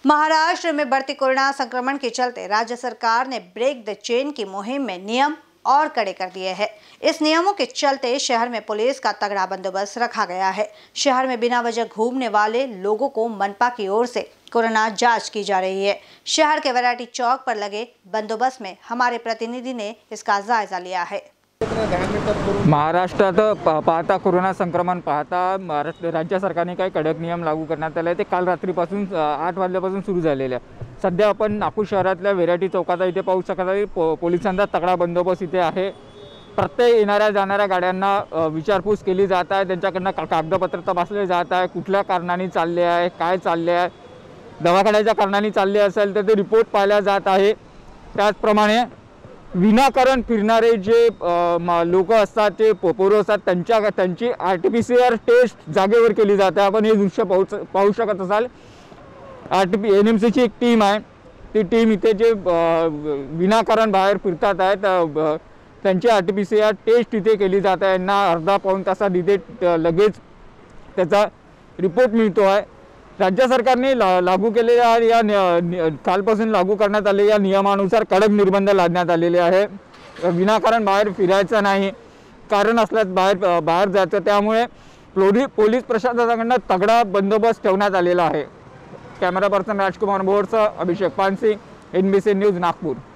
महाराष्ट्र में बढ़ती कोरोना संक्रमण के चलते राज्य सरकार ने ब्रेक द चेन की मुहिम में नियम और कड़े कर दिए हैं। इस नियमों के चलते शहर में पुलिस का तगड़ा बंदोबस्त रखा गया है। शहर में बिना वजह घूमने वाले लोगों को मनपा की ओर से कोरोना जांच की जा रही है। शहर के वैरायटी चौक पर लगे बंदोबस्त में हमारे प्रतिनिधि ने इसका जायजा लिया है। महाराष्ट्रात पाहता कोरोना संक्रमण पाहता राज्य सरकारने काही कडक नियम लागू करण्यात आले। ते काल रात्रीपासून 8 वाजल्यापासून सुरू झालेले आहे। सध्या आपण नागपूर शहरातल्या व्हेरायटी चौकात इथे पाहू शकता की पोलिसांचा तगडा बंदोबस्त इथे आहे। प्रत्येक येणाऱ्या जाणाऱ्या गाड्यांना विचारपूस केली जात आहे। त्यांच्याकडून कागदपत्र तपासले जात आहे। कुठल्या कारणाने चालले आहे, काय चालले आहे, दवाखान्याच्या कारणाने चालले असेल तर ते रिपोर्ट पाहिला जात आहे। त्याचप्रमाणे विनाकारण फिरणारे जे लोक असतात, ते पोरं असतात, त्यांची आरटीपीसीआर टेस्ट जागेवर केली जाते। आपण हे दृश्य पाहू शकत असाल। एनएमसीची एक टीम आहे। ती टीम इथे जे विनाकारण बाहेर फिरतात आहेत त्यांची आरटीपीसीआर टेस्ट इथे केली जाते। यांना अर्धा पाऊण तासात इथे लगेच त्याचा रिपोर्ट मिळतो आहे। राज्य सरकारने लागू केलेल्या या कालपासून लागू करण्यात आलेल्या नियमानुसार कडक निर्बंध लादण्यात आलेले आहे। विनाकारण बाहेर फिरायचं नाही, कारण असल्यास बाहेर जायचं। त्यामुळे पोलीस प्रशासनाकडून तगडा बंदोबस्त ठेवण्यात आलेला आहे। कॅमेरा पर्सन राजकुमार बोरसह अभिषेक पानसिंग, NBC न्यूज नागपूर।